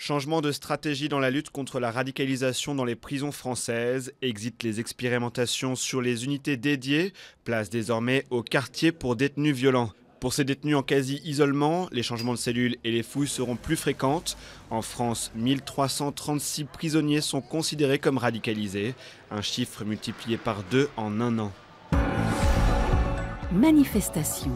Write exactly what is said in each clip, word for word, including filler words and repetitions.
Changement de stratégie dans la lutte contre la radicalisation dans les prisons françaises, exit les expérimentations sur les unités dédiées, place désormais au quartier pour détenus violents. Pour ces détenus en quasi-isolement, les changements de cellules et les fouilles seront plus fréquentes. En France, mille trois cent trente-six prisonniers sont considérés comme radicalisés, un chiffre multiplié par deux en un an. Manifestation.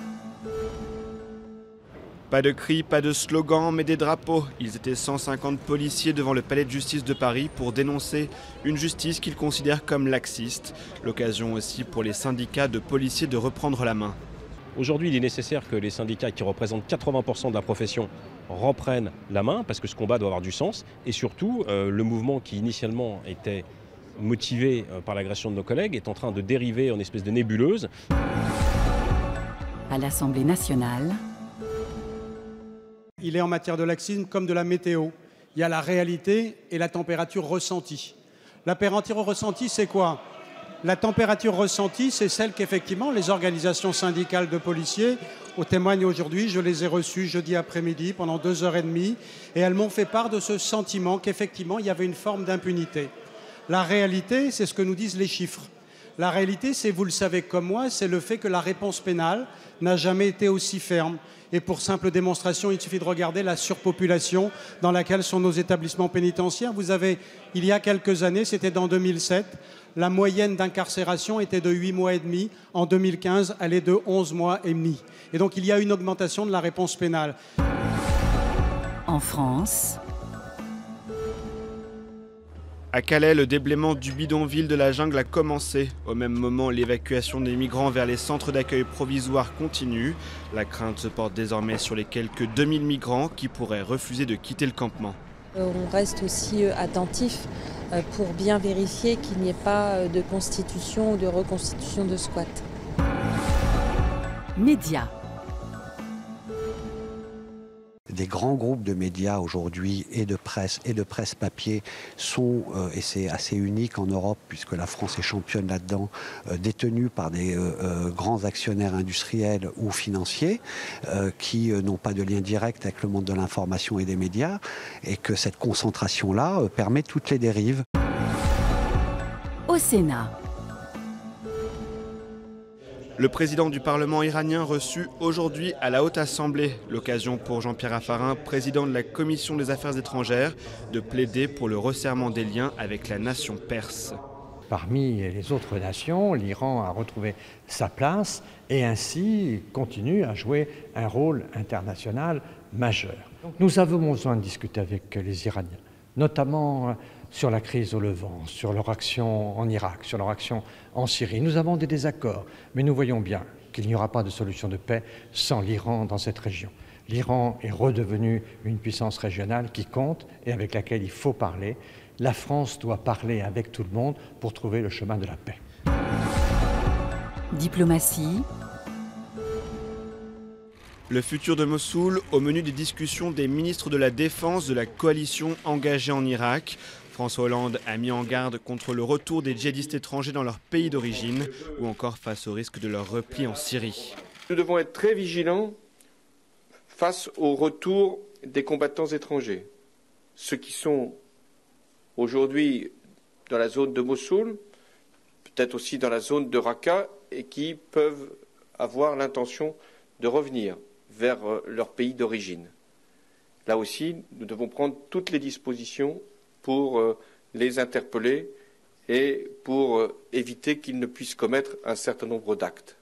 Pas de cris, pas de slogans, mais des drapeaux. Ils étaient cent cinquante policiers devant le palais de justice de Paris pour dénoncer une justice qu'ils considèrent comme laxiste. L'occasion aussi pour les syndicats de policiers de reprendre la main. Aujourd'hui, il est nécessaire que les syndicats qui représentent quatre-vingts pour cent de la profession reprennent la main parce que ce combat doit avoir du sens. Et surtout, euh, le mouvement qui initialement était motivé par l'agression de nos collègues est en train de dériver en espèce de nébuleuse. À l'Assemblée nationale. Il est en matière de laxisme comme de la météo. Il y a la réalité et la température ressentie. La température ressentie, c'est quoi? La température ressentie, c'est celle qu'effectivement les organisations syndicales de policiers témoignent aujourd'hui. Je les ai reçues jeudi après-midi pendant deux heures et demie et elles m'ont fait part de ce sentiment qu'effectivement il y avait une forme d'impunité. La réalité, c'est ce que nous disent les chiffres. La réalité, c'est, vous le savez comme moi, c'est le fait que la réponse pénale n'a jamais été aussi ferme. Et pour simple démonstration, il suffit de regarder la surpopulation dans laquelle sont nos établissements pénitentiaires. Vous avez, il y a quelques années, c'était dans deux mille sept, la moyenne d'incarcération était de huit mois et demi. En deux mille quinze, elle est de onze mois et demi. Et donc, il y a une augmentation de la réponse pénale. En France. À Calais, le déblaiement du bidonville de la jungle a commencé. Au même moment, l'évacuation des migrants vers les centres d'accueil provisoires continue. La crainte se porte désormais sur les quelques deux mille migrants qui pourraient refuser de quitter le campement. On reste aussi attentif pour bien vérifier qu'il n'y ait pas de constitution ou de reconstitution de squat. Médias. Des grands groupes de médias aujourd'hui et de presse et de presse papier sont, euh, et c'est assez unique en Europe puisque la France est championne là-dedans, euh, détenus par des euh, euh, grands actionnaires industriels ou financiers euh, qui euh, n'ont pas de lien direct avec le monde de l'information et des médias et que cette concentration-là euh, permet toutes les dérives. Au Sénat. Le président du Parlement iranien reçu aujourd'hui à la Haute Assemblée. L'occasion pour Jean-Pierre Raffarin, président de la Commission des Affaires étrangères, de plaider pour le resserrement des liens avec la nation perse. Parmi les autres nations, l'Iran a retrouvé sa place et ainsi continue à jouer un rôle international majeur. Donc nous avons besoin de discuter avec les Iraniens, notamment sur la crise au Levant, sur leur action en Irak, sur leur action en Syrie. Nous avons des désaccords, mais nous voyons bien qu'il n'y aura pas de solution de paix sans l'Iran dans cette région. L'Iran est redevenu une puissance régionale qui compte et avec laquelle il faut parler. La France doit parler avec tout le monde pour trouver le chemin de la paix. Diplomatie. Le futur de Mossoul au menu des discussions des ministres de la Défense de la coalition engagée en Irak. François Hollande a mis en garde contre le retour des djihadistes étrangers dans leur pays d'origine ou encore face au risque de leur repli en Syrie. Nous devons être très vigilants face au retour des combattants étrangers. Ceux qui sont aujourd'hui dans la zone de Mossoul, peut-être aussi dans la zone de Raqqa et qui peuvent avoir l'intention de revenir vers leur pays d'origine. Là aussi, nous devons prendre toutes les dispositions pour les interpeller et pour éviter qu'ils ne puissent commettre un certain nombre d'actes.